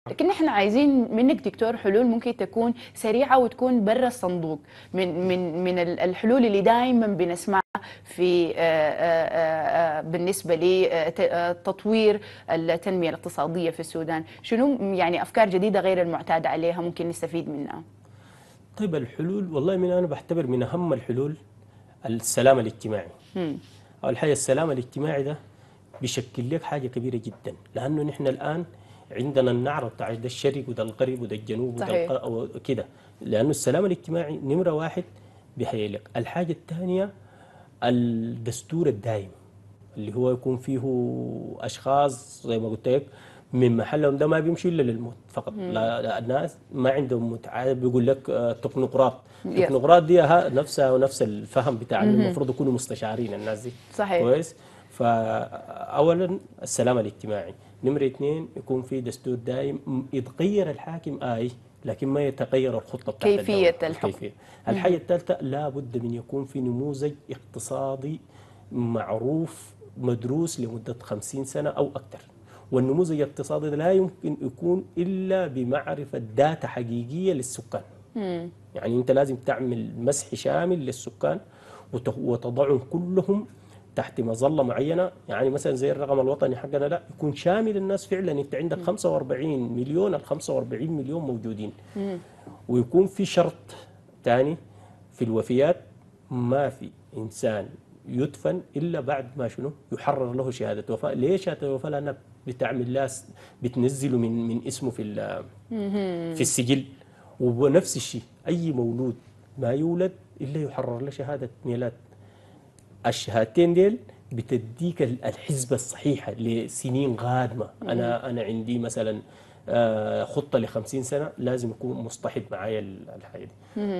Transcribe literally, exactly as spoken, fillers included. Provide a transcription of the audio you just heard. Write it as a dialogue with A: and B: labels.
A: لكن احنا عايزين منك دكتور حلول ممكن تكون سريعة وتكون برا الصندوق من من من الحلول اللي دائما بنسمعها في آه، آه، آه، بالنسبة لتطوير التنمية الاقتصادية في السودان. شنو يعني أفكار جديدة غير المعتاد عليها ممكن نستفيد منها؟
B: طيب الحلول والله من أنا بعتبر من أهم الحلول السلام الاجتماعي.
A: مم.
B: أول حاجة السلام الاجتماعي ده بيشكل لك حاجة كبيرة جدا، لأنه نحن الآن عندنا النعرة بتاع ده الشرق وده الغرب وده الجنوب وده
A: صحيح.
B: الق- وكده. لأنه السلام الاجتماعي نمرة واحد بيهيئ لك. الحاجة الثانية الدستور الدائم اللي هو يكون فيه اشخاص زي ما قلت لك من محلهم ده ما بيمشي الا للموت فقط. لا, لا الناس ما عندهم متعه، بيقول لك آه، تكنوقراط.
A: يس.
B: تكنوقراط دي ها- نفسها ونفس الفهم بتاع انه
A: مهم.
B: المفروض يكونوا مستشارين الناس دي.
A: صحيح.
B: كويس. فاولا السلام الاجتماعي. نمرة اثنين يكون في دستور دائم، م- يتغير الحاكم اي لكن ما يتغير الخطه بتاعت الدوله
A: كيفية الحكم.
B: الكيفيه. الحاجه
A: مهم.
B: الثالثه لابد من يكون في نموذج اقتصادي معروف مدروس لمدة خمسين سنة أو أكثر. والنموذج الاقتصادي ده لا يمكن يكون إلا بمعرفة داتا حقيقية للسكان.
A: مم.
B: يعني أنت لازم تعمل مسح شامل للسكان وت- وتضعهم كلهم تحت مظلة معينة. يعني مثلا زي الرقم الوطني حقنا لا يكون شامل الناس فعلا. أنت عندك خمسة وأربعين مليون، ال خمسة وأربعين مليون موجودين.
A: مم.
B: ويكون في شرط ثاني في الوفيات، ما في إنسان يدفن إلا بعد ما شنو يحرر له شهادة وفاة. ليش شهادة الوفاة؟ لأنها بتعمل له، بتنزله من من اسمه في ال- في
A: مهم.
B: السجل. ونفس الشيء أي مولود ما يولد إلا يحرر له شهادة ميلاد. الشهادتين ديل بتديك الحسبة الصحيحة لسنين قادمة.
A: مهم.
B: أنا أنا عندي مثلا آه، خطة لخمسين سنة لازم أكون مصطحب معايا الحاجة دي.